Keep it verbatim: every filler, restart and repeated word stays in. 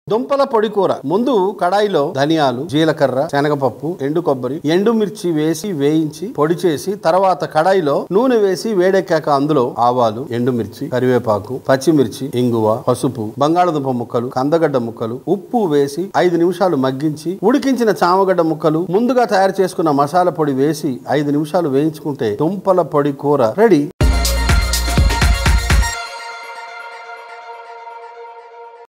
దుంపల పొడి కూర. ముందు కడాయిలో ధనియాలు, జీలకర్ర, శనగపప్పు, ఎండు కొబ్బరి, ఎండు మిర్చి వేసి వేయించి పొడి చేసి తర్వాత కడాయిలో నూనె వేసి వేడెక్కాక అందులో ఆవాలు, ఎండుమిర్చి, కరివేపాకు, పచ్చిమిర్చి, ఇంగువ, పసుపు, బంగాళదుంప ముక్కలు, కందగడ్డ ముక్కలు, ఉప్పు వేసి ఐదు నిమిషాలు మగ్గించి ఉడికించిన చామగడ్డ ముక్కలు, ముందుగా తయారు చేసుకున్న మసాలా పొడి వేసి ఐదు నిమిషాలు వేయించుకుంటే దుంపల పొడి కూర రెడీ.